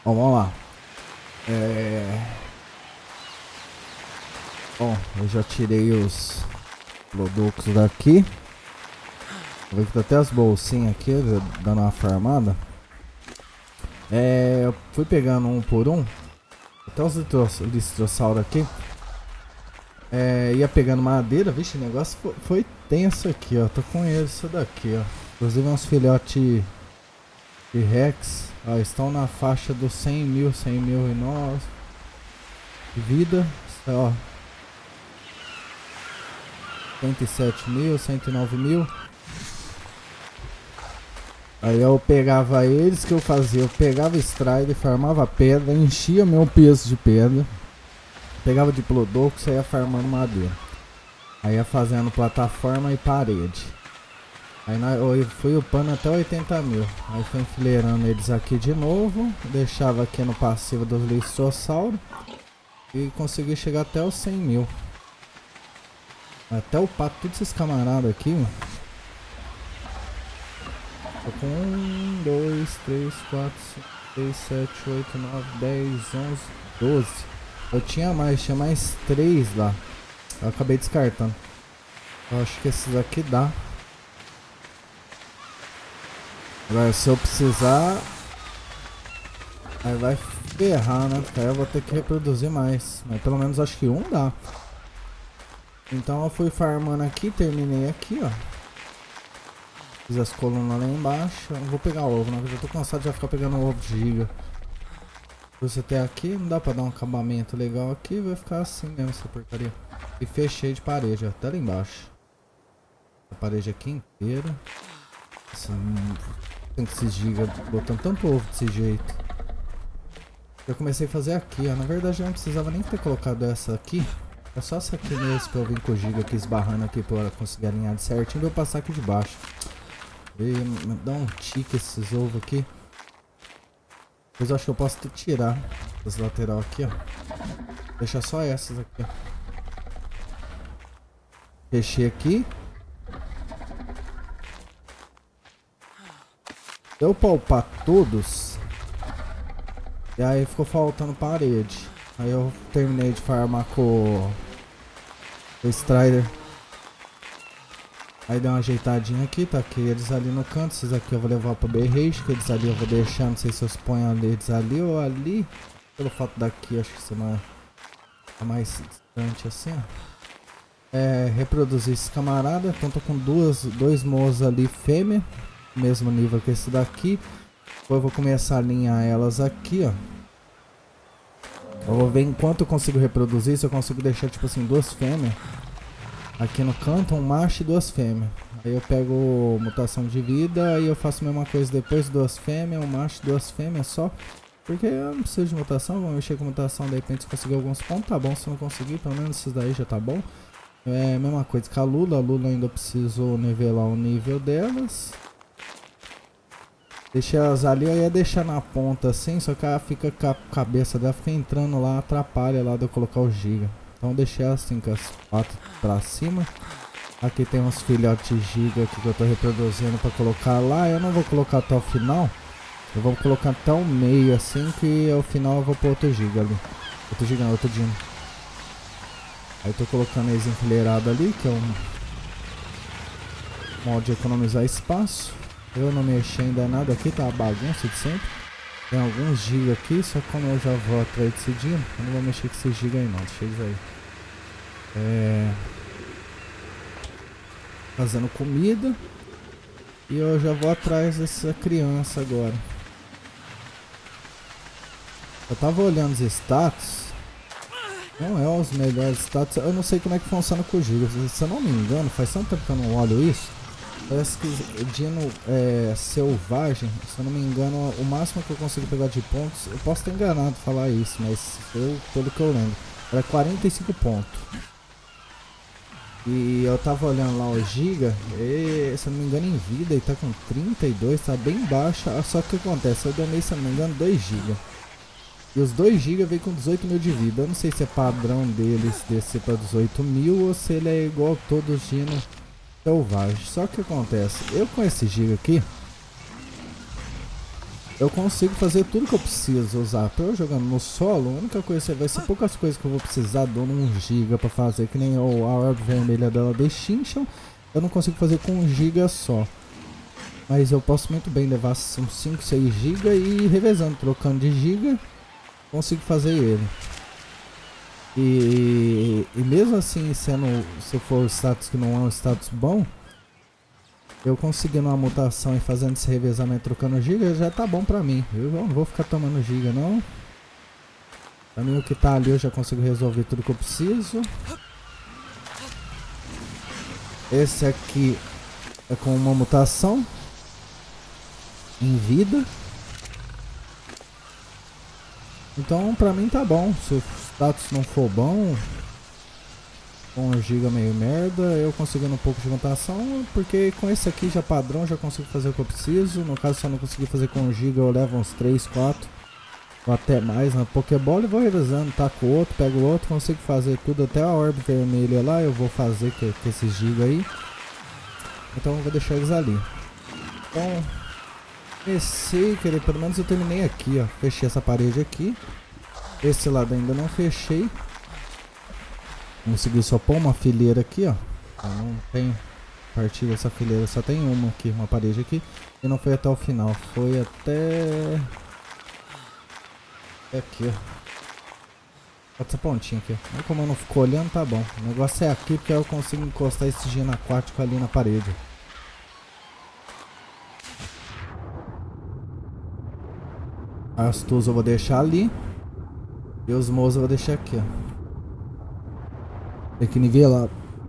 Bom, vamos lá. É... Bom, eu já tirei os produtos daqui. Vou ver que tá até as bolsinhas aqui, dando uma farmada. Eu fui pegando um por um. Até os listrossauro aqui. Ia pegando madeira. Vixe, o negócio foi tenso aqui, ó. Tô com eles, isso daqui, ó. Inclusive uns filhotes de Rex. Ó, estão na faixa dos 100 mil e nós. De vida, ó. 107 mil, 109 mil. Aí eu pegava eles, que eu fazia? Eu pegava Strider, farmava pedra, enchia meu peso de pedra. Pegava Diplodocus, ia farmando madeira. Aí ia fazendo plataforma e parede. Aí eu fui upando até 80 mil. Aí fui enfileirando eles aqui de novo. Deixava aqui no passivo dos listrossauro. E consegui chegar até os 100 mil. Até upar todos esses camaradas aqui, mano. Tô com 1, 2, 3, 4, 5, 6, 7, 8, 9, 10, 11, 12. Eu tinha mais 3 lá. Eu acabei descartando. Eu acho que esses aqui dá. Agora se eu precisar, aí vai ferrar, né? Porque aí eu vou ter que reproduzir mais. Mas pelo menos acho que um dá. Então eu fui farmando aqui, terminei aqui, ó. Fiz as colunas lá embaixo. Eu vou pegar ovo, né? Eu já tô cansado de já ficar pegando ovo de giga. Você até aqui, não dá pra dar um acabamento legal aqui, vai ficar assim mesmo essa porcaria. E fechei de parede, ó, até lá embaixo. A parede aqui inteira. Tem que se giga botando tanto ovo desse jeito. Eu comecei a fazer aqui, ó. Na verdade eu não precisava nem ter colocado essa aqui. É só essa aqui mesmo pra eu vir com o giga aqui esbarrando aqui pra conseguir alinhar de certinho e eu passar aqui de baixo. E dá um tique esses ovos aqui. Depois eu acho que eu posso tirar as lateral aqui, ó. Deixar só essas aqui, ó. Fechei aqui. Eu palpar todos. E aí ficou faltando parede. Aí eu terminei de farmar com o Strider. Aí deu uma ajeitadinha aqui, tá aqui eles ali no canto. Esses aqui eu vou levar pro Berrage, que eles ali eu vou deixar. Não sei se eu ponho eles ali ou ali. Pelo fato daqui, acho que você é mais distante assim, ó. Reproduzir esses camaradas. Então tô com dois moços ali fêmea. Mesmo nível que esse daqui. Depois eu vou começar a alinhar elas aqui, ó. Eu vou ver enquanto eu consigo reproduzir, se eu consigo deixar tipo assim, 2 fêmeas. Aqui no canto, um macho e 2 fêmeas. Aí eu pego mutação de vida e eu faço a mesma coisa depois, 2 fêmeas, um macho e 2 fêmeas só. Porque eu não preciso de mutação, vou mexer com mutação, de repente se conseguir alguns pontos, tá bom. Se não conseguir, pelo menos esses daí já tá bom. É a mesma coisa que a Lula ainda preciso nivelar o nível delas. Deixei elas ali, eu ia deixar na ponta assim, só que ela fica com a cabeça dela, fica entrando lá, atrapalha lá de eu colocar o giga. Então eu deixei assim com as patas pra cima. Aqui tem uns filhotes de giga aqui que eu tô reproduzindo pra colocar lá. Eu não vou colocar até o final. Eu vou colocar até o meio assim, que ao final eu vou pôr outro giga ali. Outro giga não, outro dino. Aí tô colocando eles enfileirados ali, que é um modo de economizar espaço. Eu não mexi ainda nada aqui, tá uma bagunça de sempre. Tem alguns giga aqui, só que como eu já vou atrás desse dia, eu não vou mexer com esses giga aí não, deixa eles aí. Fazendo comida. E eu já vou atrás dessa criança agora. Eu tava olhando os status. Não é os melhores status. Eu não sei como é que funciona com o giga. Se eu não me engano, faz tanto tempo que eu não olho isso. Parece que o dino selvagem, se eu não me engano, o máximo que eu consigo pegar de pontos, eu posso ter enganado falar isso, mas pelo que eu lembro, era 45 pontos. E eu tava olhando lá o giga, e, se eu não me engano em vida, ele tá com 32, tá bem baixo. Só que o que acontece, eu donei, se eu não me engano, 2 GB. E os 2 GB veio com 18 mil de vida. Eu não sei se é padrão deles descer pra 18 mil ou se ele é igual a todos os dinos selvagem. Só que acontece, eu com esse giga aqui, eu consigo fazer tudo que eu preciso usar. Pra eu jogando no solo, a única coisa vai ser poucas coisas que eu vou precisar de 1 GB pra fazer, que nem a orbe vermelha dela de Extinction. Eu não consigo fazer com 1 GB só. Mas eu posso muito bem levar uns 5, 6 GB e ir revezando, trocando de giga, consigo fazer ele. E mesmo assim, se for o status que não é um status bom, eu conseguindo uma mutação e fazendo esse revezamento, trocando giga, já tá bom pra mim. Eu não vou ficar tomando giga não. Pra mim o que tá ali eu já consigo resolver tudo que eu preciso. Esse aqui é com uma mutação em vida. Então pra mim tá bom. Se o status não for bom, com 1 GB meio merda, eu conseguindo um pouco de mutação, porque com esse aqui já padrão já consigo fazer o que eu preciso. No caso, se eu não conseguir fazer com 1 GB, eu levo uns 3, 4 ou até mais na Pokébola e vou revezando, taco o outro, pego o outro, consigo fazer tudo, até a orbe vermelha lá eu vou fazer com esses giga aí. Então eu vou deixar eles ali. Então comecei, pelo menos eu terminei aqui, ó. Fechei essa parede aqui. Esse lado ainda não fechei. Consegui só pôr uma fileira aqui, ó. Eu não tem a partir dessa fileira, só tem uma aqui, uma parede aqui. E não foi até o final, foi até aqui, ó. Essa pontinha aqui, ó. Mas como eu não fico olhando, tá bom. O negócio é aqui porque eu consigo encostar esse gino aquático ali na parede. As tools eu vou deixar ali. E os moos eu vou deixar aqui, ó. Tem que nivelar.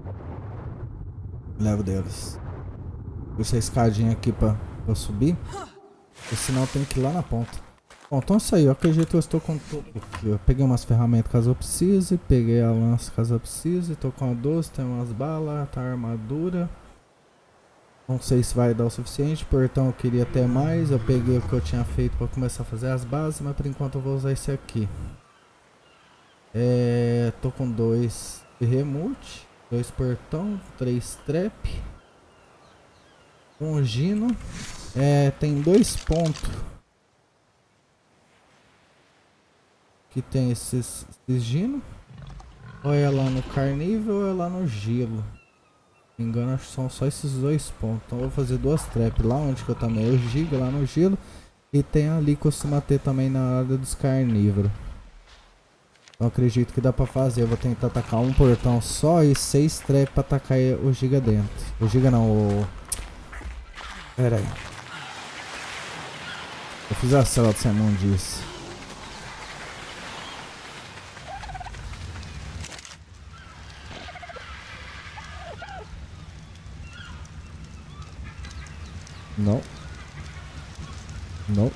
Levo deles. Puxa a escadinha aqui pra subir. Porque senão tem que ir lá na ponta. Bom, então é isso aí. Eu acredito que eu estou com tudo aqui. Eu peguei umas ferramentas caso eu precise. Peguei a lança caso eu precise. Estou com a 12, tem umas balas, tá a armadura. Não sei se vai dar o suficiente. Portão eu queria até mais. Eu peguei o que eu tinha feito para começar a fazer as bases. Mas por enquanto eu vou usar esse aqui. Tô com 2 remute, 2 portão, 3 trap, 1 gino. Tem 2 pontos que tem esses gino. Ou é lá no carnível ou é lá no gelo. Se não me engano, acho que são só esses 2 pontos. Então eu vou fazer 2 trap lá onde que eu também o giga, lá no gelo. E tem ali que costuma ter também na área dos carnívoros. Eu acredito que dá pra fazer. Eu vou tentar atacar um portão só e 6 trap pra atacar o giga dentro. O giga não, o... Pera aí. Eu fiz a célula do Simon disse. Não. Não.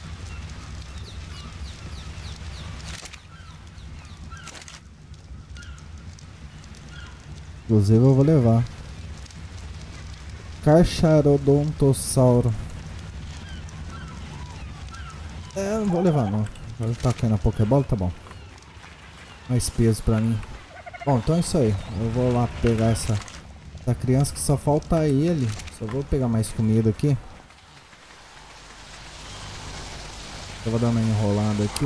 Inclusive eu vou levar Carcharodontosauro. Não vou levar não. Agora tá aqui na Pokébola, tá bom. Mais peso pra mim. Bom, então é isso aí. Eu vou lá pegar essa criança que só falta ele. Só vou pegar mais comida aqui. Eu vou dar uma enrolada aqui.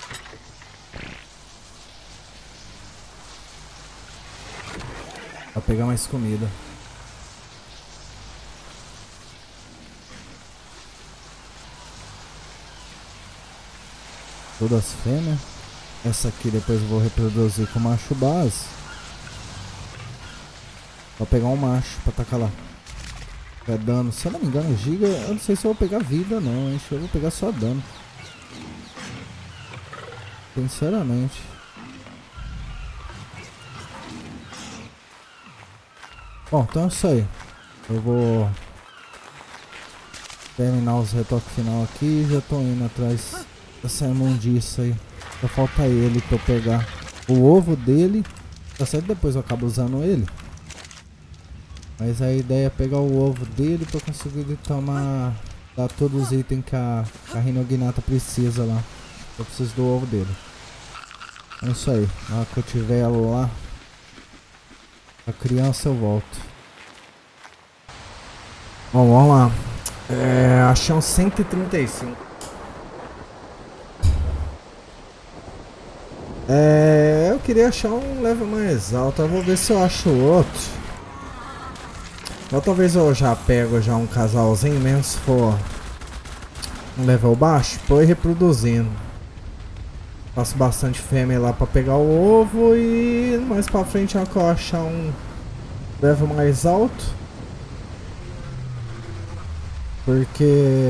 Pra pegar mais comida. Todas fêmeas. Essa aqui depois eu vou reproduzir com macho base. Vou pegar um macho pra tacar lá. É dano. Se eu não me engano, giga. Eu não sei se eu vou pegar vida não. Acho que eu vou pegar só dano. Sinceramente. Bom, então é isso aí. Eu vou terminar os retoques final aqui e já tô indo atrás dessa imundícia aí. Só falta ele pra eu pegar o ovo dele. Tá certo, depois eu acabo usando ele. Mas a ideia é pegar o ovo dele pra eu conseguir tomar, dar todos os itens que a Rhinognata precisa lá. Eu preciso do ovo dele. É isso aí. Na hora que eu tiver lá a criança eu volto. Bom, vamos lá. Achei um 135. Eu queria achar um level mais alto. Eu vou ver se eu acho outro. Ou talvez eu já pego já um casalzinho mesmo se for um level baixo. Pô, ir reproduzindo. Faço bastante fêmea lá pra pegar o ovo. E mais pra frente eu achar um level mais alto. Porque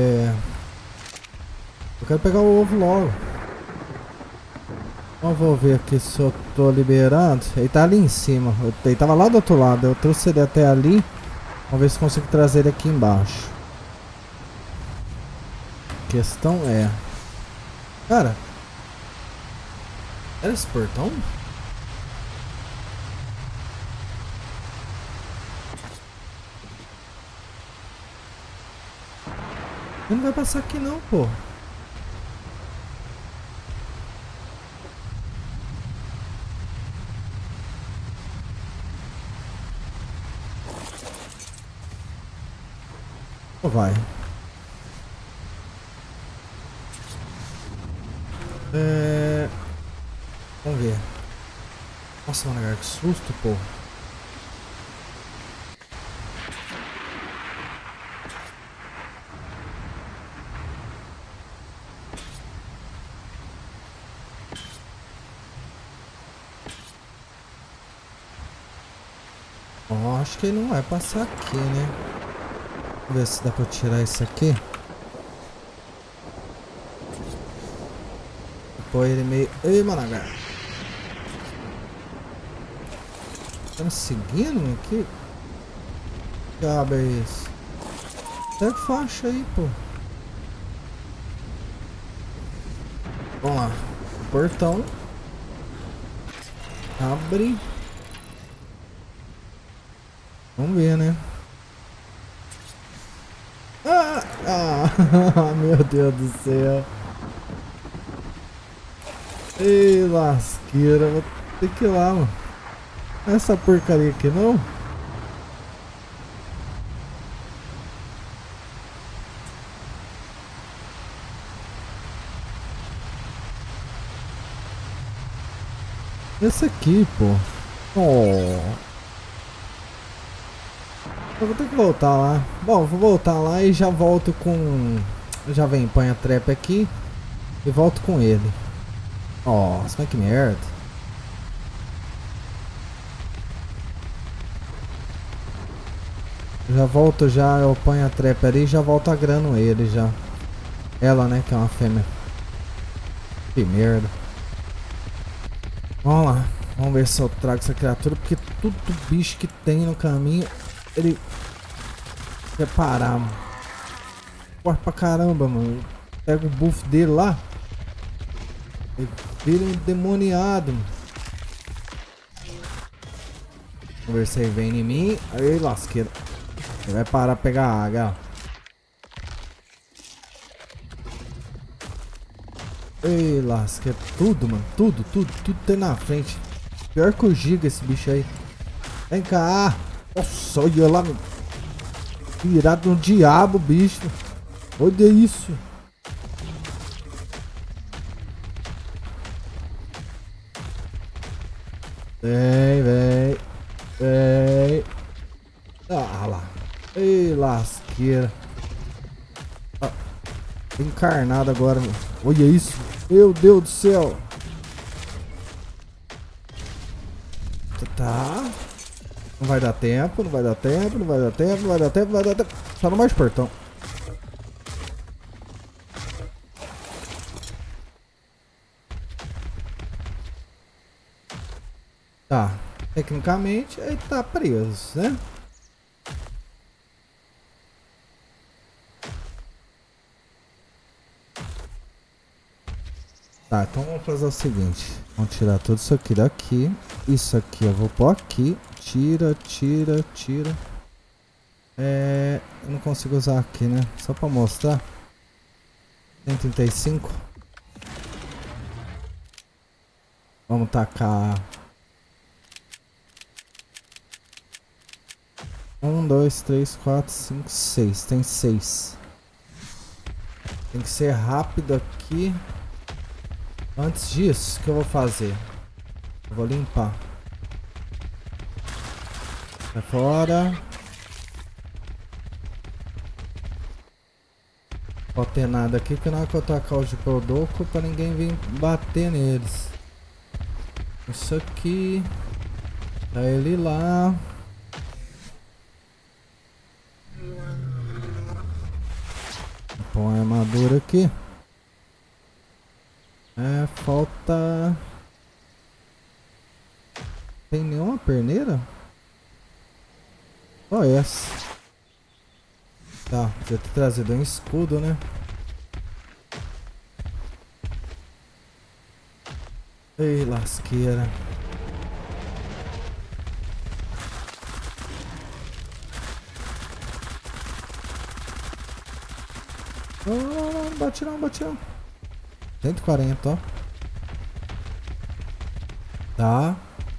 eu quero pegar o ovo logo. Então eu vou ver aqui se eu tô liberando. Ele tá ali em cima. Ele tava lá do outro lado. Eu trouxe ele até ali. Vamos ver se consigo trazer ele aqui embaixo. A questão é... Cara... Era esse portão? Ele não vai passar aqui não, pô. Ou vai? Vamos ver. Nossa, mano, que susto, pô. Ó, acho que ele não vai passar aqui, né? Vamos ver se dá pra tirar isso aqui. Depois ele meio... Ei, mano, tá me seguindo aqui? Que diabo é isso? Pega faixa aí, pô. Vamos lá. O portão. Abre. Vamos ver, né? Meu Deus do céu. Ei, lasqueira. Vou ter que ir lá, mano. Essa porcaria aqui não? Esse aqui, pô. Oh. Eu vou ter que voltar lá. Bom, vou voltar lá e já volto com... Já vem, põe a trap aqui. E volto com ele. Nossa, mas que merda. Já volto já, eu ponho a trap ali e já volto agrando ele já. Ela, né, que é uma fêmea. Que merda. Vamos lá. Vamos ver se eu trago essa criatura, porque tudo bicho que tem no caminho, ele quer parar, mano. Corre pra caramba, mano. Pega o buff dele lá. Ele vira um demoniado, mano. Vamos ver se ele vem em mim. Aí, lasqueira. Ele vai parar pra pegar água, ó. Ei, lasca, tudo, mano. Tudo tem na frente. Pior que o Giga esse bicho aí. Vem cá. Nossa, olha lá. Virado no diabo, bicho. Olha isso. Vem. Ah lá. Ei, lasqueira. Ah, encarnado agora, mano. Olha isso. Meu Deus do céu. Tá. Não vai dar tempo. Só no mais portão. Tá. Tecnicamente ele tá preso, né? Tá, então vamos fazer o seguinte. Vamos tirar tudo isso aqui daqui. Isso aqui eu vou pôr aqui. Tira. Eu não consigo usar aqui, né? Só pra mostrar. 135. Vamos tacar. 1, 2, 3, 4, 5, 6. Tem 6. Tem que ser rápido aqui. Antes disso, o que eu vou fazer? Eu vou limpar. Sai fora. Não pode ter nada aqui, que na hora que eu tacar o Diplodocus pra ninguém vir bater neles. Isso aqui. Tá ele lá. Põe a armadura aqui. É, falta... Tem nenhuma perneira? Só essa. Tá, podia ter trazido um escudo, né? Ei, lasqueira. Não, não, não, não bate não, bate não. 140, ó. Tá.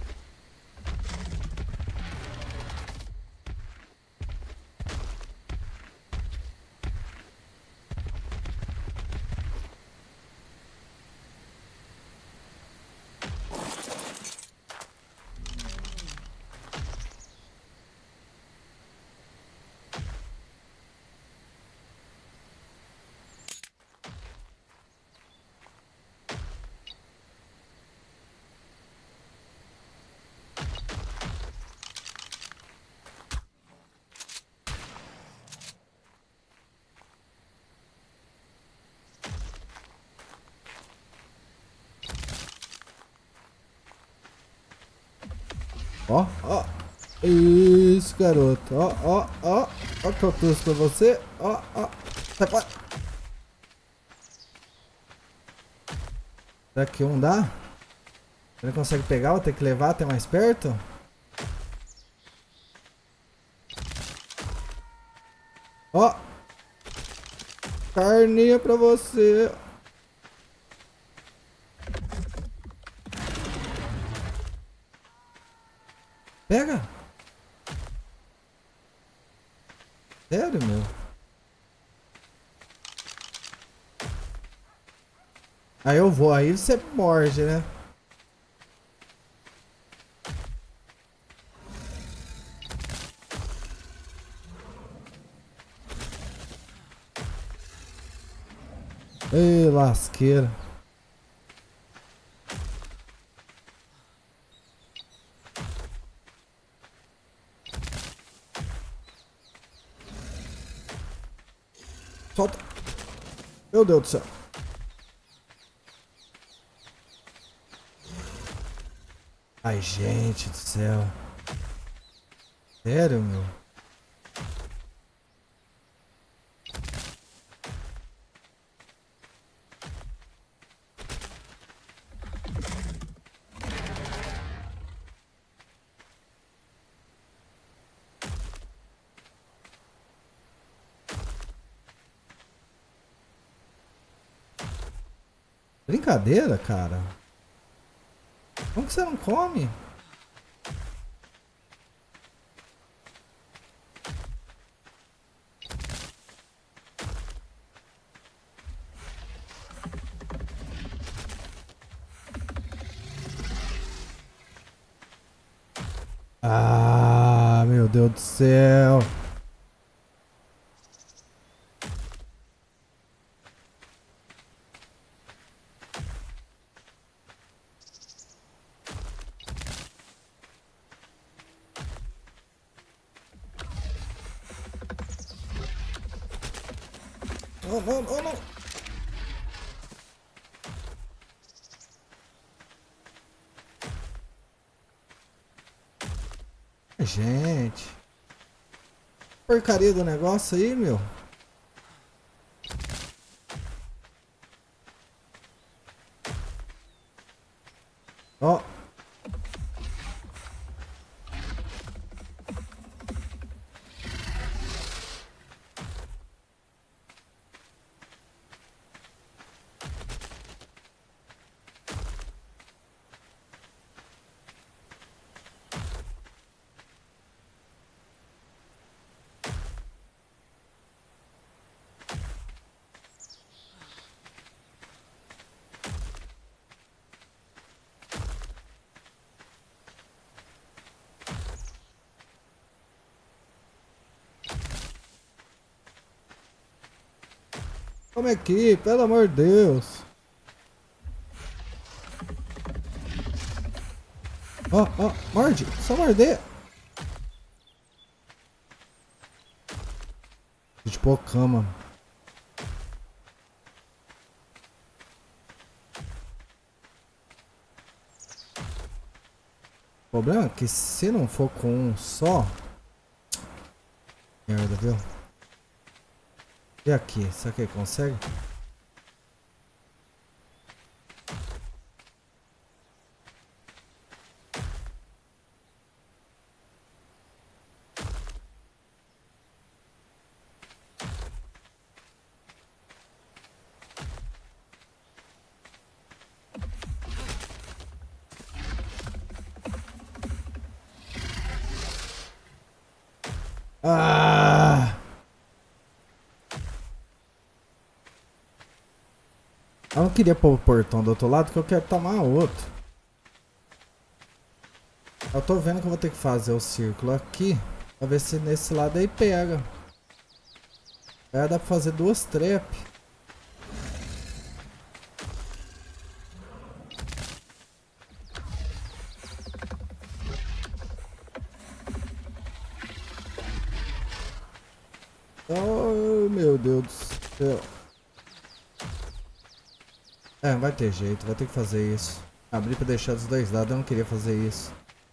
Ó, ó. Isso, garoto. Ó, ó, ó. Ó que eu trouxe pra você. Ó, ó. Sai fora. Será que um dá? Ele consegue pegar? Vou ter que levar até mais perto? Ó. Carninha pra você. Pega. Sério, meu? Aí eu vou, aí você morde, né? Ei, lasqueira. Solta. Meu Deus do céu. Ai, gente do céu. Sério, meu? Brincadeira, cara. Como que você não come? Ah, meu Deus do céu. Não, não, não, não. Gente. Porcaria do negócio aí, meu. Ó. Come aqui, pelo amor de Deus. Ó, ó, morde, só morder. De pôr cama. O problema é que se não for com um só... Merda, viu? E aqui, será que ele consegue? Ah! Eu não queria pôr o portão do outro lado, que eu quero tomar outro. Eu tô vendo que eu vou ter que fazer o círculo aqui, pra ver se nesse lado aí pega. Aí dá pra fazer duas trepes. Oh, meu Deus do céu. É, vai ter jeito, vai ter que fazer isso. Abrir pra deixar dos dois lados, eu não queria fazer isso.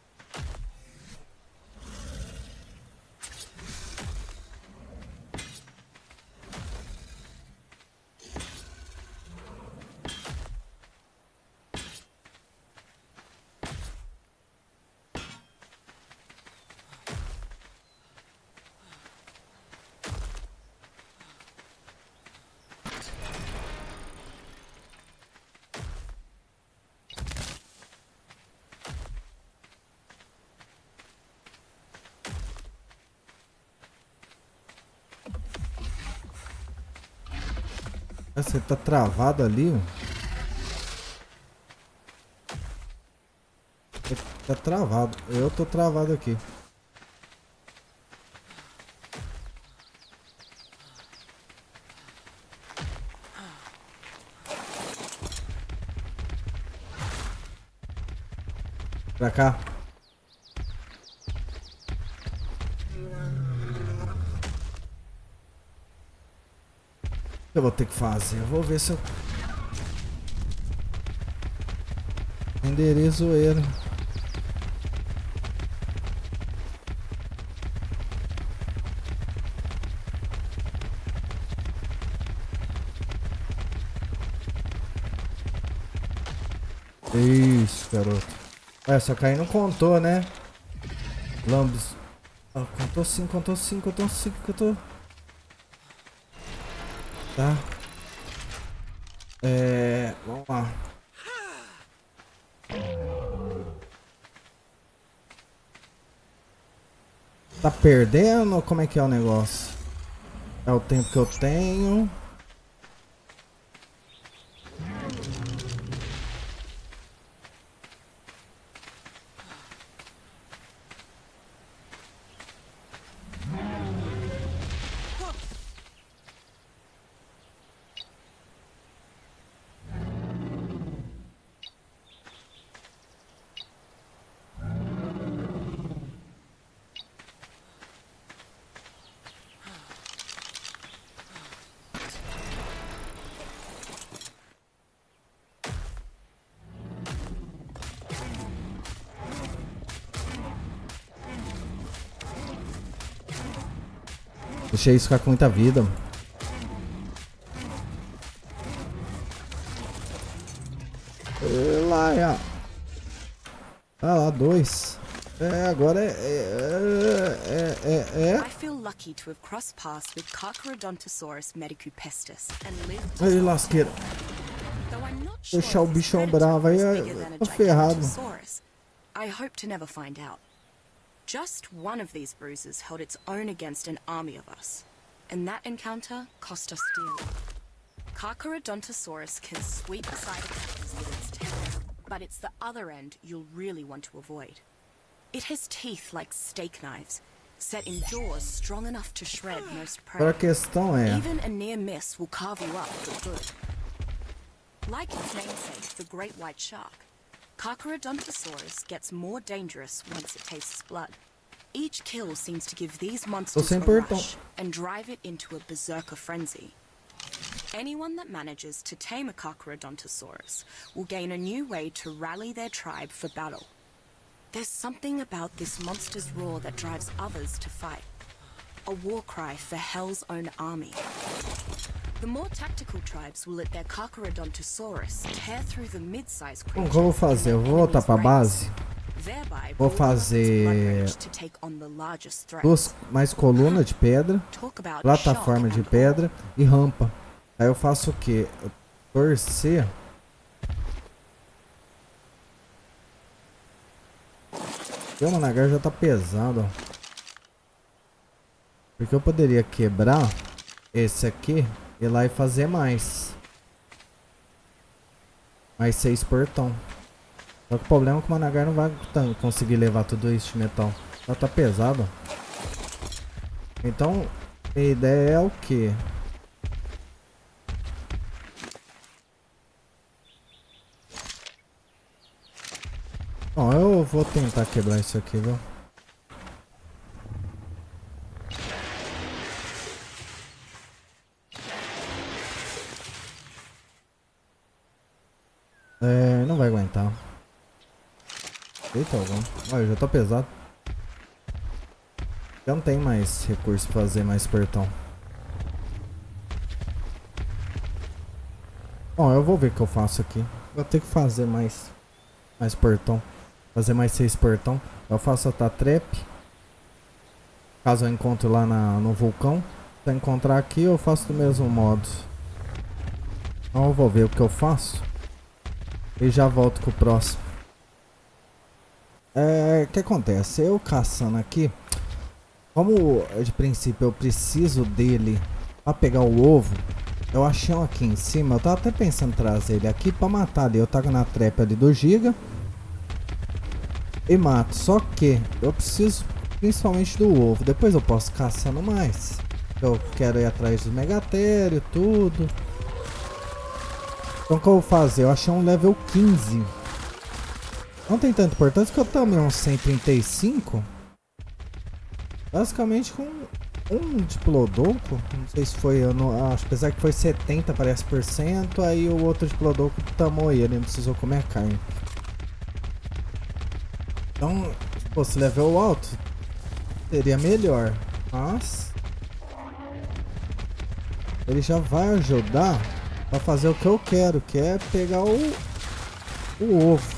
Você tá travado ali, ó. Tá travado. Eu tô travado aqui. Pra cá. Eu vou ter que fazer. Eu vou ver se eu endereço ele. Isso, garoto. É, só que aí não contou, né? Lambis. Ah, contou sim, contou sim, contou sim, contou. Tá. Vamos lá. Tá perdendo ou como é que é o negócio? É o tempo que eu tenho. Deixei isso ficar com muita vida. Lá, é. Ah lá, 2. Agora I feel lucky to have crossed paths with Carcharodontosaurus medicupestis and lived. Aí, lasqueira. Though I'm not sure Deixar o if this bichão predator bravo aí was bigger than a tá ferrado. Gigantosaurus. I hope to never find out. Just one of these bruises held its own against an army of us, and that encounter cost us dearly. Carcharodontosaurus can sweep aside attackers with its tail, but it's the other end you'll really want to avoid. It has teeth like steak knives, set in jaws strong enough to shred most Agora a prey. questão é... Even a near miss will carve you up for good. Like its namesake, the great white shark, Carcharodontosaurus gets more dangerous once it tastes blood. Each kill seems to give these monsters a rush and drive it into a berserker frenzy. Anyone that manages to tame a Carcharodontosaurus will gain a new way to rally their tribe for battle. There's something about this monster's roar that drives others to fight. A war cry for Hell's own army. The more tactical tribes will let their Carcharodontosaurus tear through the mid-sized creatures. O que eu vou fazer? Eu vou voltar pra base. Vou fazer mais colunas de pedra, plataforma de pedra e rampa. Aí eu faço o que? Torcer. O Managar já tá pesado, ó. Porque eu poderia quebrar esse aqui, ir lá e fazer mais 6 portão. Só que o problema é que o Managar não vai conseguir levar tudo isso de metal. Já tá pesado. Então a ideia é o que? Bom, eu vou tentar quebrar isso aqui, viu? Não vai aguentar. Eita, olha, já tô pesado. Já não tem mais recurso pra fazer mais portão. Bom, eu vou ver o que eu faço aqui. Vou ter que fazer mais portão. Fazer mais 6 portão. Eu faço a trap. Caso eu encontre lá no vulcão. Se eu encontrar aqui, eu faço do mesmo modo. Então eu vou ver o que eu faço. E já volto com o próximo. O que acontece? Eu caçando aqui. Como de princípio eu preciso dele pra pegar o ovo. Eu achei um aqui em cima. Eu tava até pensando em trazer ele aqui pra matar ali. Eu tava na trap ali do Giga. E mato. Só que eu preciso principalmente do ovo. Depois eu posso caçando mais. Eu quero ir atrás do Megatério, tudo. Então o que eu vou fazer? Eu achei um level 15. Não tem tanta importância que eu também um 135. Basicamente com um Diplodocus. Não sei se foi, apesar que foi 70 parece por cento. Aí o outro Diplodocus tamou ele, não precisou comer carne. Então, se fosse level alto, seria melhor. Mas ele já vai ajudar pra fazer o que eu quero, que é pegar o ovo.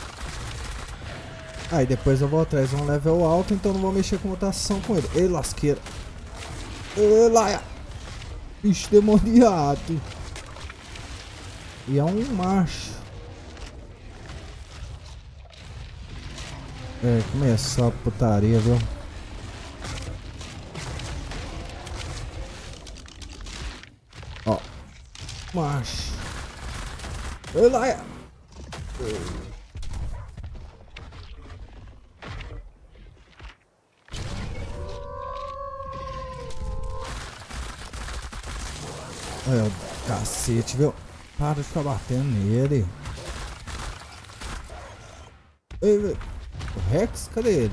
Aí depois eu vou atrás de um level alto, então não vou mexer com mutação com ele. Ei, lasqueira. Ei, laia. Bicho demoniado. E é um macho. Começou a putaria, viu? Ó. Macho. Ei, laia. Olha o cacete, viu? Para de ficar batendo nele. Ei, o Rex, cadê ele?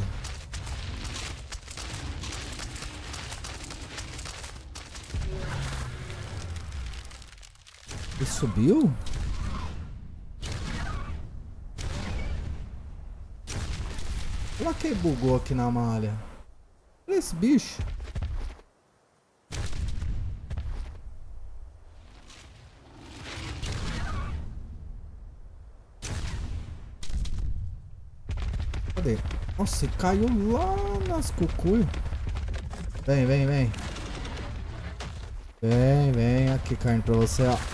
Ele subiu? Olha quem bugou aqui na malha. Olha esse bicho. Cadê? Nossa, ele caiu lá nas cucuias. Vem, vem, vem. Vem, vem. Aqui, carne pra você, ó.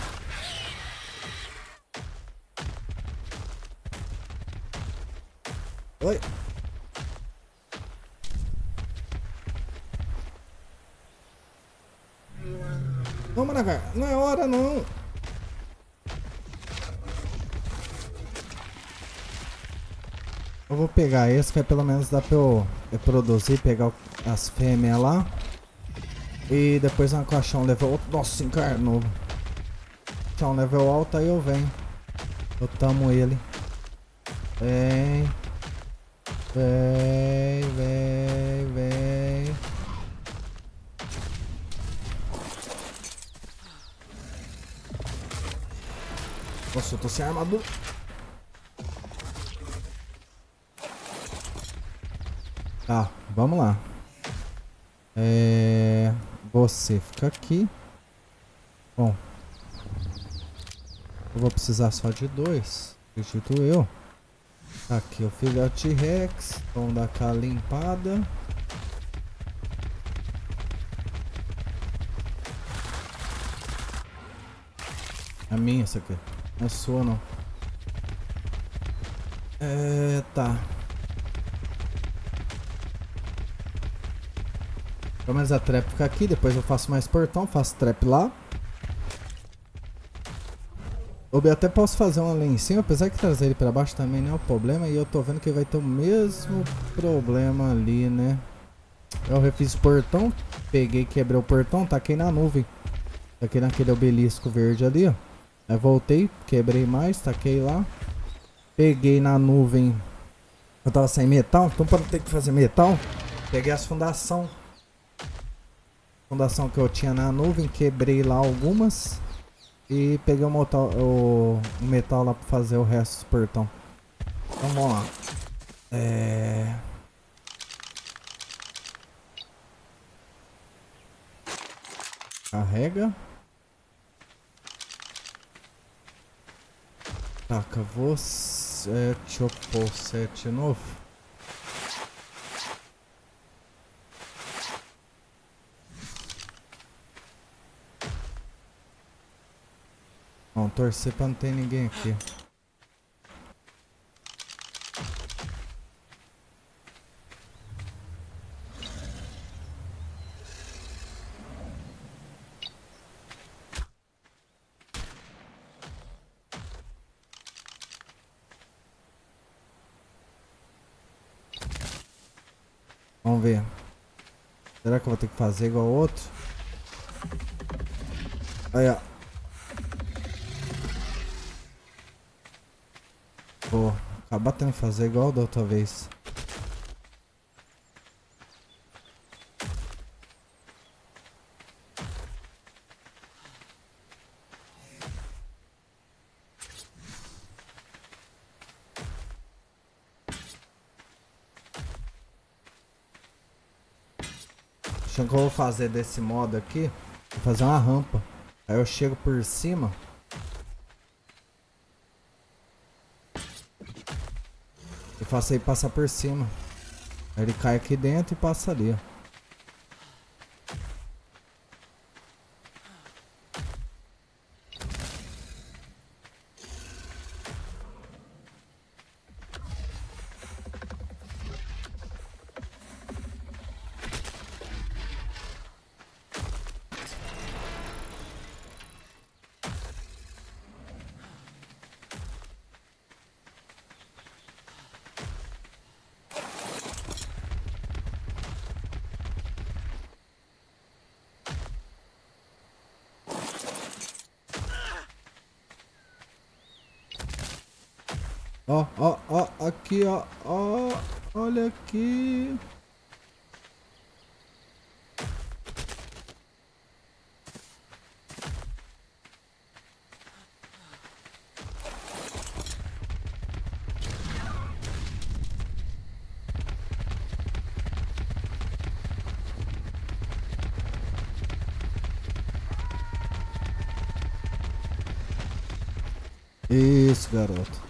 Oi. Não, Managar. Não é hora, não. Eu vou pegar esse, que pelo menos dá pra eu reproduzir, pegar as fêmeas lá. E depois na caixão level alto. Nossa, encarnou. Caixão level alto, aí eu venho. Eu tamo ele. Vem. Vem, vem, vem. Nossa, eu tô sem armadura. Tá, vamos lá. Você fica aqui. Bom. Eu vou precisar só de 2. Acredito eu. Aqui o filhote Rex. Vamos dar aquela limpada. É minha essa aqui. Não é sua não. Tá. Pelo menos a trap fica aqui. Depois eu faço mais portão. Faço trap lá. Eu até posso fazer um ali em cima. Apesar que trazer ele pra baixo também não é o problema. E eu tô vendo que vai ter o mesmo problema ali, né? Eu refiz o portão. Peguei, quebrei o portão. Taquei na nuvem. Taquei naquele obelisco verde ali, ó. Aí voltei, quebrei mais, taquei lá. Peguei na nuvem. Eu tava sem metal, então para não ter que fazer metal, peguei as fundação. Fundação que eu tinha na nuvem, quebrei lá algumas. E peguei o metal lá pra fazer o resto do portão. Então vamos lá. Carrega. Taca você. Deixa eu pôr o 7 de novo. Vamos torcer pra não ter ninguém aqui. Vamos ver. Será que eu vou ter que fazer igual ao outro? Aí, ó. Vou acabar tendo que fazer igual da outra vez. O que eu vou fazer desse modo aqui? Vou fazer uma rampa. Aí eu chego por cima. E faço ele passar por cima. Aí ele cai aqui dentro e passa ali, ó. Ó, ó, ó, aqui, ó, ó, olha aqui. Isso, garoto.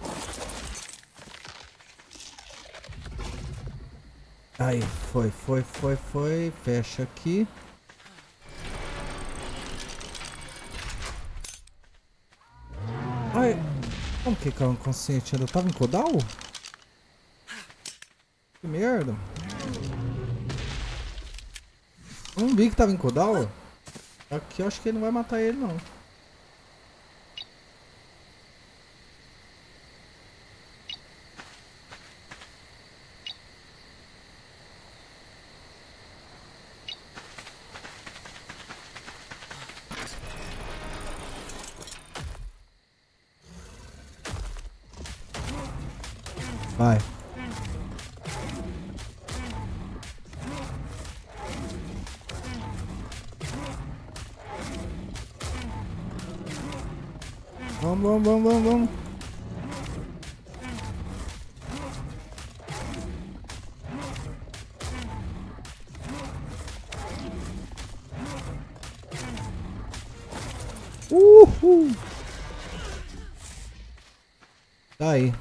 Aí, foi. Fecha aqui. Ai, como que caiu inconsciente? Ainda tava em Kodal? Que merda. Eu não vi que tava em Kodal. Aqui eu acho que ele não vai matar ele, não. Vai. Vamos. Uhul. Tá aí.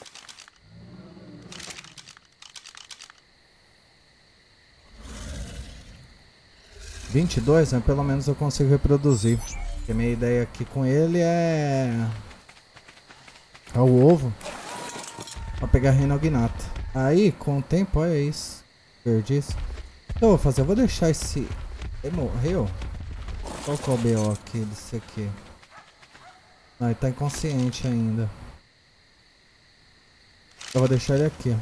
$22, né? Pelo menos eu consigo reproduzir. Porque a minha ideia aqui com ele é o ovo pra pegar Rhinognata. Aí, com o tempo, olha isso. Perdi isso. O que eu vou fazer? Eu vou deixar esse... Ele morreu? Qual que é o BO aqui desse aqui? Não, ele tá inconsciente ainda. Eu vou deixar ele aqui.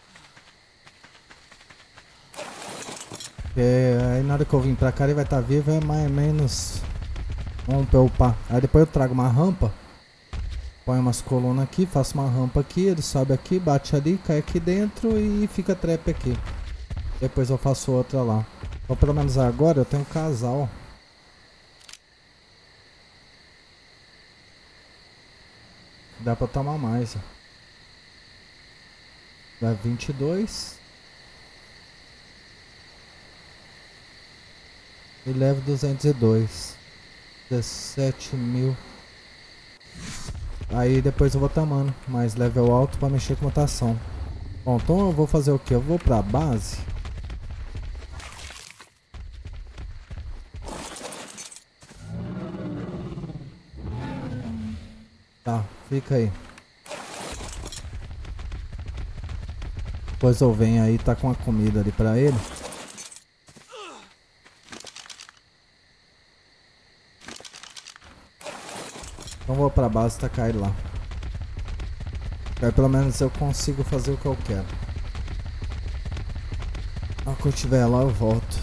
Porque aí na hora que eu vim pra cá ele vai estar vivo, é mais ou menos... Vamos pra upar. Aí depois eu trago uma rampa. Põe umas colunas aqui, faço uma rampa aqui, ele sobe aqui, bate ali, cai aqui dentro e fica trap aqui. Depois eu faço outra lá. Então pelo menos agora eu tenho um casal. Dá pra tomar mais, ó. Dá 22. E leva 202. 17.000. Aí depois eu vou tamando mais level alto pra mexer com mutação. Bom, então eu vou fazer o que? Eu vou pra base. Tá, fica aí. Depois eu venho aí, tá com a comida ali pra ele. Então vou pra base e tacar ele lá. Aí pelo menos eu consigo fazer o que eu quero. Quando eu estiver lá eu volto.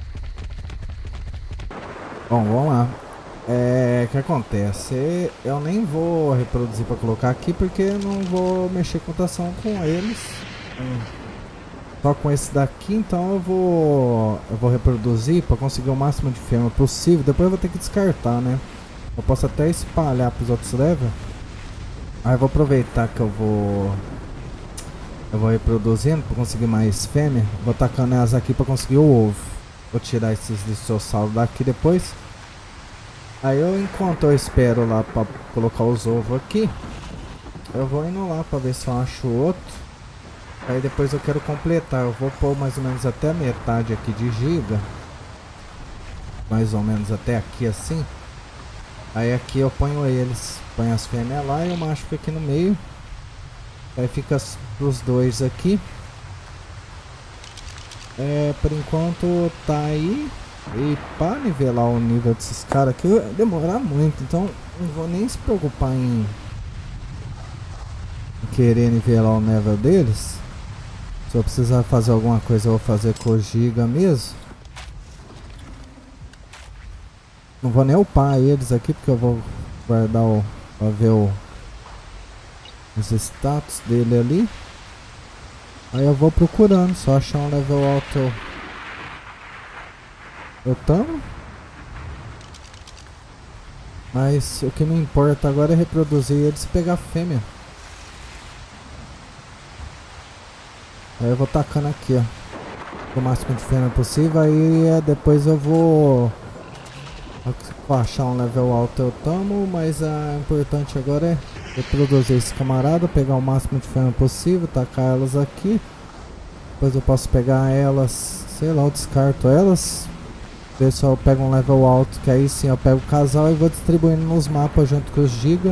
Bom, vamos lá. O que acontece? Eu nem vou reproduzir pra colocar aqui porque eu não vou mexer com mutação com eles. Só com esse daqui, então eu vou reproduzir pra conseguir o máximo de fêmea possível. Depois eu vou ter que descartar, né? Eu posso até espalhar pros outros levels. Aí eu vou aproveitar que eu vou reproduzindo pra conseguir mais fêmea. Vou tacando elas aqui pra conseguir o ovo. Vou tirar esses listossauros daqui depois. Aí enquanto eu espero lá pra colocar os ovos aqui, eu vou indo lá pra ver se eu acho outro. Aí depois eu quero completar. Eu vou pôr mais ou menos até a metade aqui de giga. Mais ou menos até aqui assim. Aí aqui eu ponho eles. Ponho as fêmeas lá e o macho fica aqui no meio. Aí fica os dois aqui. Por enquanto tá aí. E para nivelar o nível desses caras aqui vai demorar muito. Então não vou nem se preocupar em querer nivelar o nível deles. Se eu precisar fazer alguma coisa eu vou fazer com o giga mesmo. Não vou nem upar eles aqui porque eu vou guardar pra ver os status dele ali. Aí eu vou procurando, só achar um level alto eu tamo. Mas o que me importa agora é reproduzir eles e pegar fêmea. Aí eu vou tacando aqui, ó, o máximo de fêmea possível. Aí depois eu vou achar um level alto eu tamo. Mas o importante agora é reproduzir esse camarada, pegar o máximo de fêmea possível, tacar elas aqui. Depois eu posso pegar elas, sei lá, eu descarto elas. Ver se eu pego um level alto, que aí sim eu pego o casal e vou distribuindo nos mapas junto com os giga.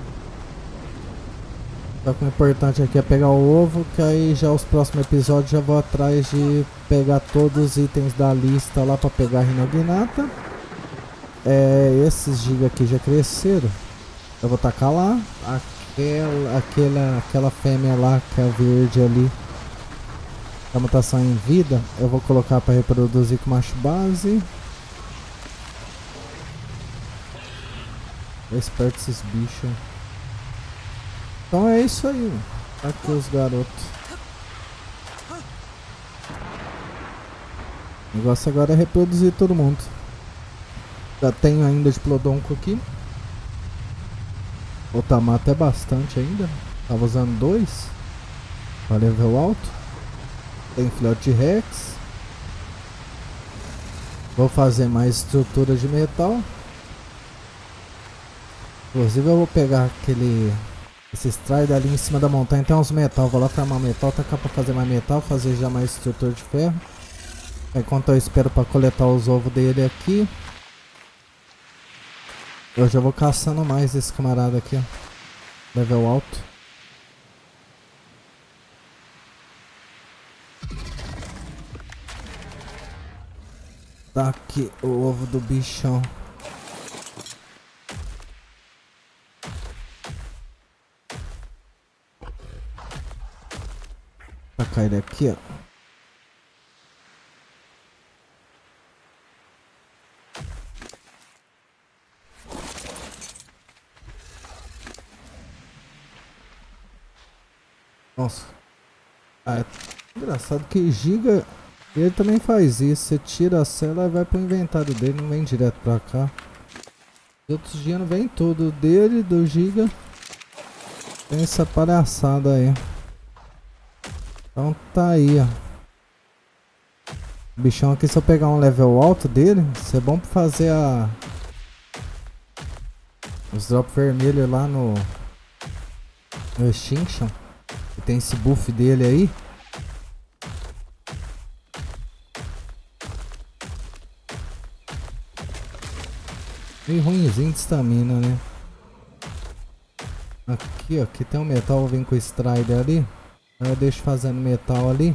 Só que o importante aqui é pegar o ovo, que aí já os próximos episódios já vou atrás de pegar todos os itens da lista lá pra pegar a Rhinognata. Esses giga aqui já cresceram. Eu vou tacar lá. Aquela fêmea lá, que é a verde ali, a mutação em vida, eu vou colocar para reproduzir com macho base. É esperto esses bichos. Então é isso aí. Aqui os garotos. O negócio agora é reproduzir todo mundo. Já tenho ainda diplodonco aqui. Vou tamar até bastante ainda. Tava usando 2. Pra level alto. Tem filhote de Rex. Vou fazer mais estrutura de metal. Inclusive eu vou pegar esse strider ali em cima da montanha. Tem uns metal. Vou lá farmar metal. Tacar pra fazer mais metal. Fazer já mais estrutura de ferro. Enquanto eu espero pra coletar os ovos dele aqui. Eu já vou caçando mais esse camarada aqui, ó. Level alto. Tá aqui o ovo do bichão. Tacar ele aqui, ó. Nossa. É engraçado que Giga, ele também faz isso. Você tira a cela e vai pro inventário dele, não vem direto pra cá. Os outros dias não vem tudo dele, do Giga. Tem essa palhaçada aí. Então tá aí, ó. O bichão aqui, se eu pegar um level alto dele, isso é bom pra fazer os drops vermelhos lá no Extinction. E tem esse buff dele aí. Meio ruimzinho de estamina, né? Aqui, ó. Aqui tem um metal. Vou vir com o strider ali. Aí eu deixo fazendo metal ali.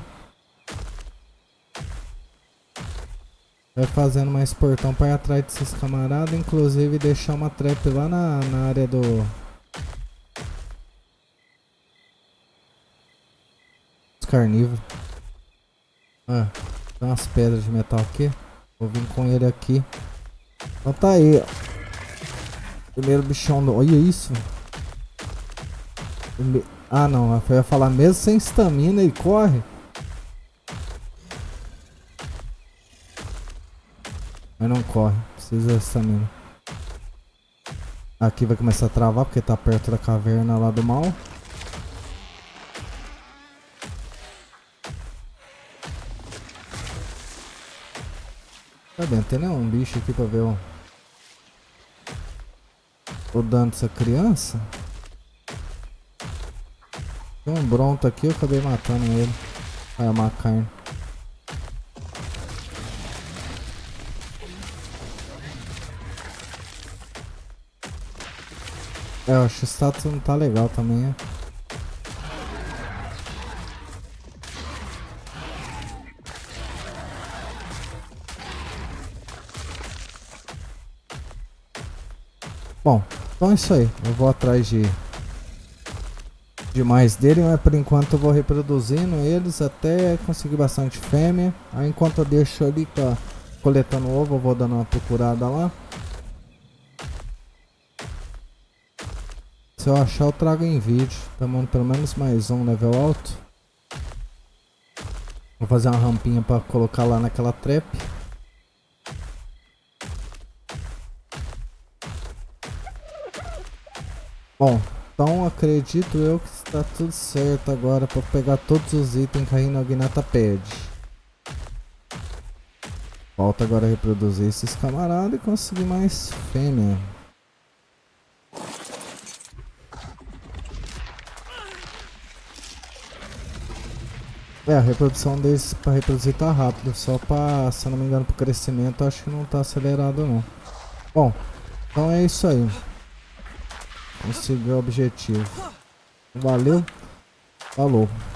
Vai fazendo mais portão para ir atrás desses camaradas. Inclusive deixar uma trap lá na área dos carnívoros. Ah, tem umas pedras de metal aqui. Vou vir com ele aqui. Então tá aí, ó. Primeiro bichão do... Olha isso. Ah não, eu ia falar mesmo sem estamina e corre. Mas não corre, precisa de estamina. Aqui vai começar a travar porque tá perto da caverna lá do mal. Tá bem, tem nenhum bicho aqui pra ver o dano dessa criança. Tem um bronto aqui, eu acabei matando ele. Vai amar a carne. Eu acho que o status não tá legal também, né? Bom, então é isso aí. Eu vou atrás de mais dele, mas por enquanto eu vou reproduzindo eles até conseguir bastante fêmea. Aí enquanto eu deixo ali tá coletando ovo, eu vou dando uma procurada lá. Se eu achar eu trago em vídeo. Tomando pelo menos mais um level alto. Vou fazer uma rampinha para colocar lá naquela trap. Bom, então acredito eu que está tudo certo agora para pegar todos os itens que a Rinognata pede. Falta agora reproduzir esses camaradas e conseguir mais fêmea. A reprodução deles para reproduzir tá rápido, só para, se eu não me engano, pro crescimento acho que não tá acelerado não. Bom, então é isso aí. Conseguiu o objetivo. Valeu, falou.